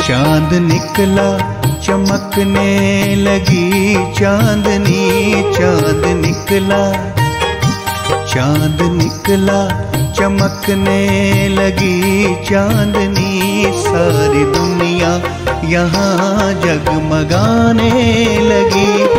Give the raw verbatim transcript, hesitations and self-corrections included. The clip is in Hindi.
चांद निकला चमकने लगी चांदनी, चांद निकला चांद निकला चमकने लगी चांदनी, सारी दुनिया यहाँ जगमगाने लगी।